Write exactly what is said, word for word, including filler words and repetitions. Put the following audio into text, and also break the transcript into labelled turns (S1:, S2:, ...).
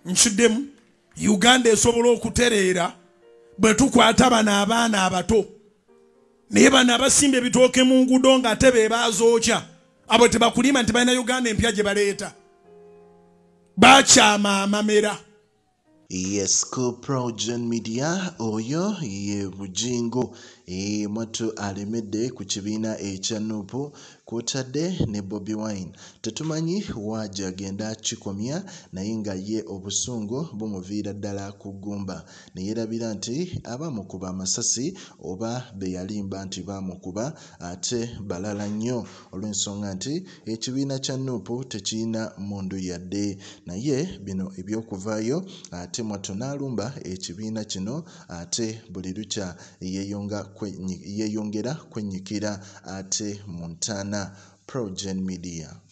S1: nchiddemu Uganda esobola okutereera bwe tukwata bano abaana abato naye bano abasimba ebitooke mu nguudo nga ate be bazookya abo tebakulima nti balina Uganda empya gye baleeta bakyama amamera.
S2: Yes, ku PROJOURN Media oyo ye Bugingo e Mwatu alemedde ku kibiina ekya Nuupu kwotadde ne Bobi Wine. Tetumanyi waja agenda kikomya naye nga ye obusungu bumuviira ddala kugumba ne yerabira nti abamukuba amasasi oba be yalimba nti bamukuba ate balala nnyo olw'ensonga nti ekibiina kya Nuupu tekirina mundu yadde naye bino ebyokuvaayo ate Mwatu n'alumba ekibiina kino ate buli lukya yeeyongera kwennyikira ate mu ntaana. PROJOURN Media.